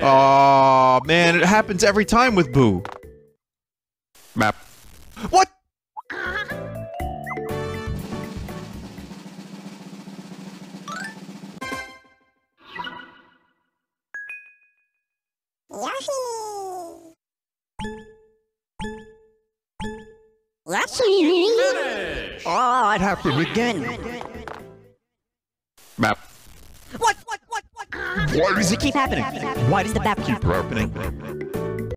Aw, man, it happens every time with Boo. Map. What? Finish! Oh, it happened again. Map. What? Why does it keep happening? Why does the map keep happening?